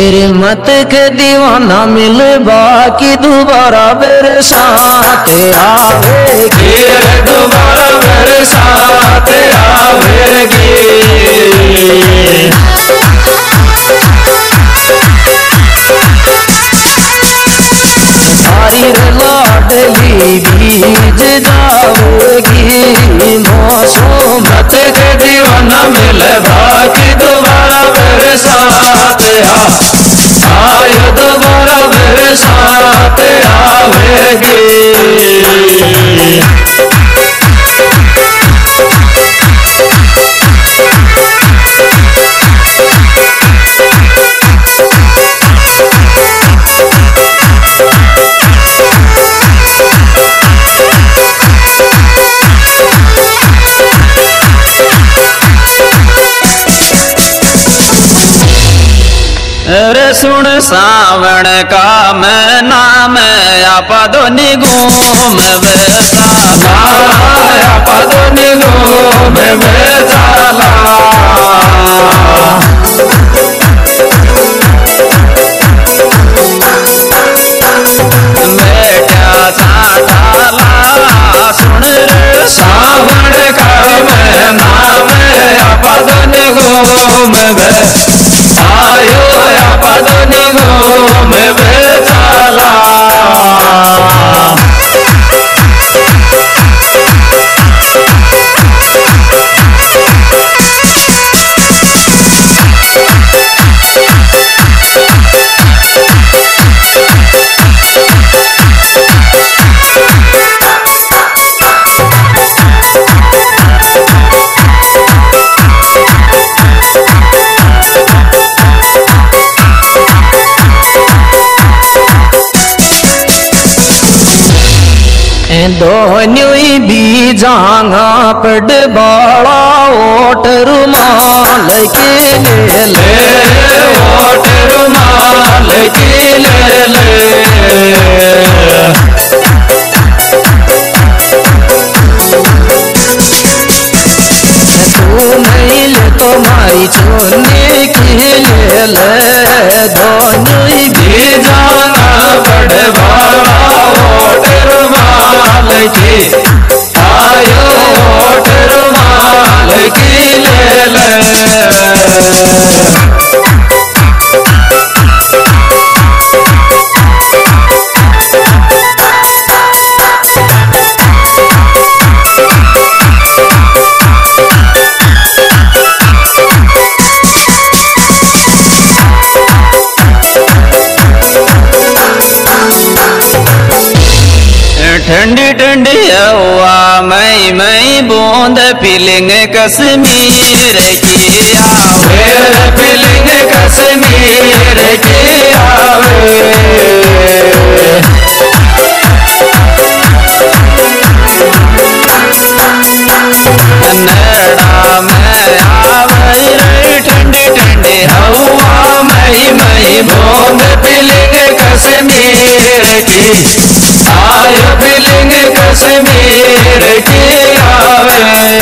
तेरे मत के दीवाना मिल बाकी दोबारा मेरे साथ आवेगी, दोबारा मेरे साथ आवेगी। सारी लाडली बीज जावेगी, मत के दीवाना मिल बाकी दोबारा मेरे साथ आयो, दोबारा मेरे साथ आवेगी। अरे सुन सावण का मैं नाम आपा दो निगम बेचाला, आपा दो निगम बेचाला। बेटा साठाला सुन रे सावण का मैं नाम आपा दो निगम आयो, आपा दो निगम बेचाला। दोन्यों बीजांगा पड़ बाड़ा ओट रुमाल के ले, ओट रुमाल के ले। तू नहीं ले तो मारी चुनने के ले, दोनों बीजांगा पड़ बाड़ा ओट रुमाल की आयो, ओट रुमाल की ले। ठंडी ठंडी हवा मई बूंद फीलिंग कश्मीर की आवे, फीलिंग कश्मीर की आवे। नैना में आवे रे ठंडी ठंडी हवा मई बूंद फीलिंग कश्मीर की आयो, फीलिंग कश्मीर की आवे।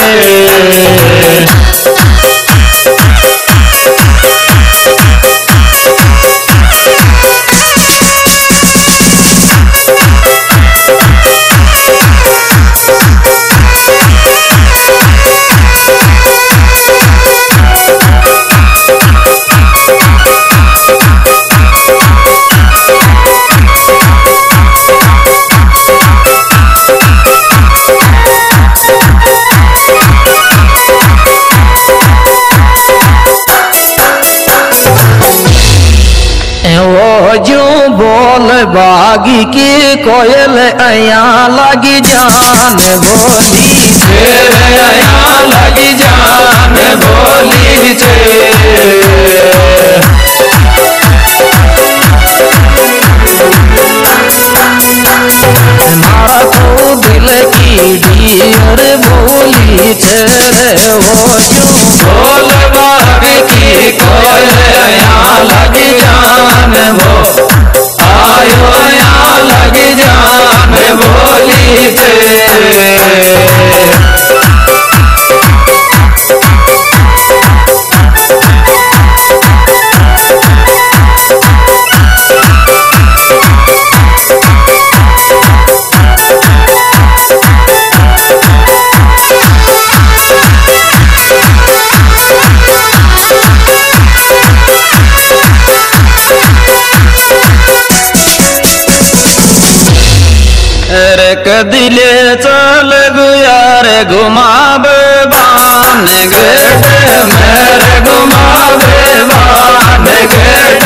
जो बोल बागी की कोयल अया लगी जान बोली, अया लगी जान बोली छे। मारा तो दिल की डियर बोली छे, वो जो बोल बागी की कोयल अया लगी जान वो आयो, अया लगी जान बोली छे। दिले चल गुयार घुमावे बान गेट मेरे घुमावे बान गेट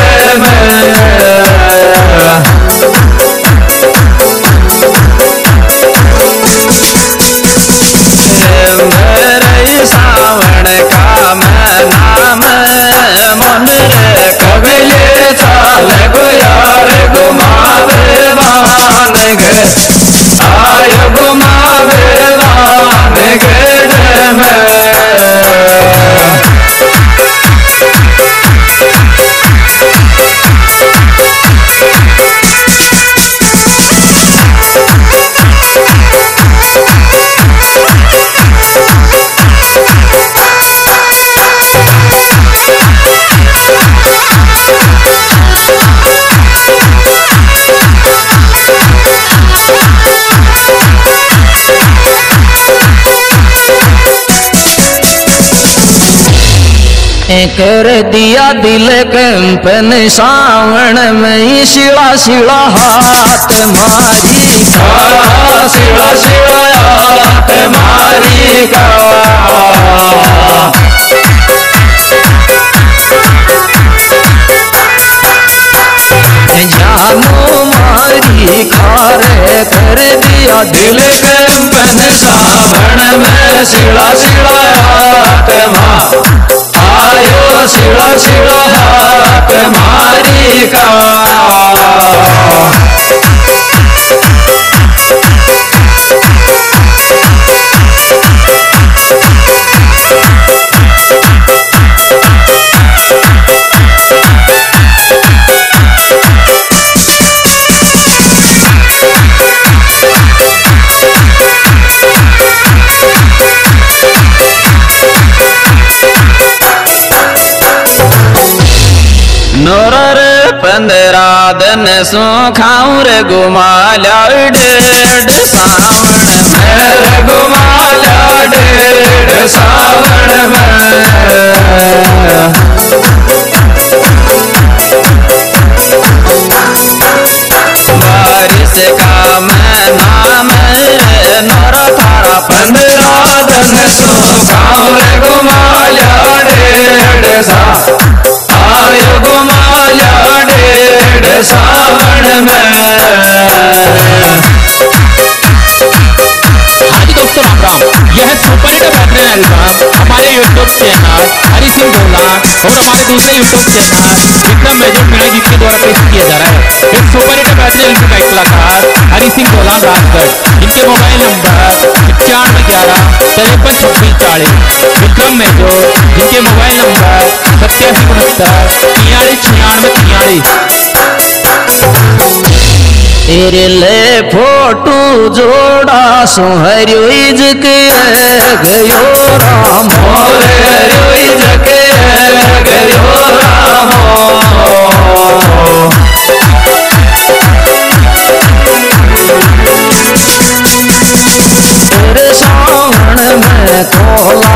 मेरे सावण का मैं नाम मन रे कबिले चाल गुयार घुमावे बान गे आय घुमावे बान गेट में कर दिया दिल कंपन सावण में शिला शिला हाथ मारी शिला शिला हाथ मारी का जानो मारी खारे कर दिया दिल कंपन सावण में शिला शिला हाथ मार आयो शिला शिला हाथ मारी का नोर 15 दिन सो खाऊं रे घुमाला डेढ़ सावण मेरे घुमाला डेढ़ सावण में बारिश का मैं नाम नोर थारा 15 दिन सो खाऊं रे घुमाला डेढ़ सावण आयो घुमाया डेढ़ सावण में। हाँ जी दोस्तों राम राम, यह सुपरहिट बेहतरीन एल्बम हमारे यूट्यूब चैनल हरी सिंह ढोला और हमारे दूसरे YouTube channel Vikram Major Meena ji के द्वारा पेश किया जा रहा है। इस सुपरहिट बेहतरीन एल्बम का कलाकार हरी सिंह ढोला राजगढ़, इनके मोबाइल नंबर 9111 532640। विक्रम मेजर जिनके मोबाइल नंबर 8769 तेरे ले फोटू जोड़ा सुहरियो इजके गयो राम मोरे इजके गयो राम तेरे सावण में कोला